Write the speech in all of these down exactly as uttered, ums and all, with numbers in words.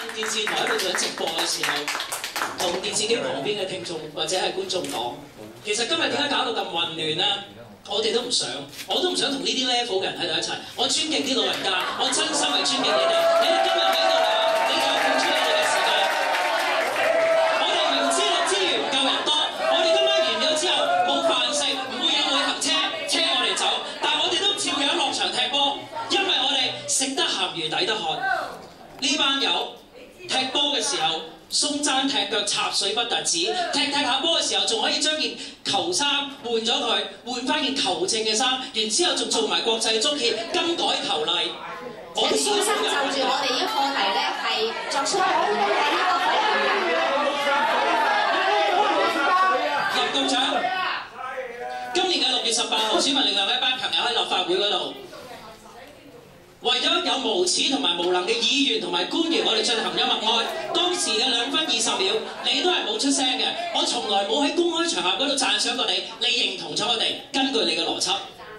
電視台喺度做緊直播嘅時候，同電視機旁邊嘅聽眾或者係觀眾講，其實今日點解搞到咁混亂咧？我哋都唔想，我都唔想同呢啲 level 嘅人喺度一齊。我尊敬啲老人家，我真心係尊敬你哋。你哋今日喺度嚟，你哋有付出你哋嘅時間。我哋明知道資源唔夠人多，我哋今晚完咗之後冇飯食，唔會有旅行車車我哋走，但係我哋都照樣落場踢波，因為我哋食得鹹魚抵得渴。呢班友踢波嘅時候，鬆踭踢腳插水不特止，踢踢下波嘅時候仲可以將件球衫換咗佢，換翻件球證嘅衫，然之後仲做埋國際足協更改球例。 請先生就住我哋呢個課題咧，係作出好好嘅一個回應。 葉局長，今年嘅六月十八號，選民力量一班朋友喺立法會嗰度，為咗有無恥同埋無能嘅議員同埋官員，我哋進行咗默哀。當時嘅兩分二十秒，你都係冇出聲嘅。我從來冇喺公開場合嗰度讚賞過你，你認同咗我哋。根據你嘅邏輯，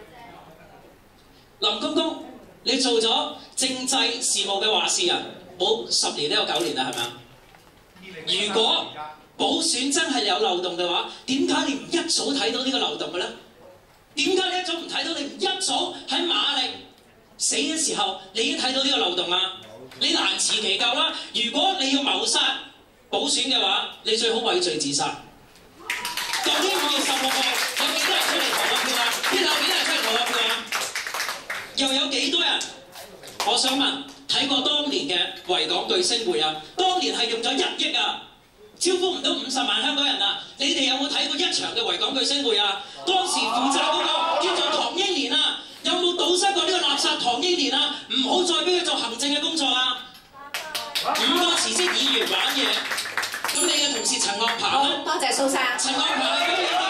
林公公，你做咗政制事務嘅話事人，冇十年都有九年啦，係咪啊？如果補選真係有漏洞嘅話，點解你唔一早睇到呢個漏洞嘅咧？點解你一早唔睇到？你唔一早喺馬力死嘅時候，你已經睇到呢個漏洞啊！你難辭其咎啦！如果你要謀殺補選嘅話，你最好畏罪自殺。舊年五月十六號有幾多人出嚟投個票啊？邊有幾多人出嚟投個票啊？又有幾多人？我想問，睇過當年嘅維港巨星會啊？當年係用咗一億啊，招呼唔到五十萬香港人啊！你哋有冇睇過一場嘅維港巨星會啊？當時負責嗰個叫做唐英年啊！有冇堵塞過呢個垃圾唐英年啊？唔好再俾佢做行政嘅工作啊！五個辭職議員玩嘢，咁你嘅同事陳岳鵬咧？ 多謝蘇生。 陳岳鵬係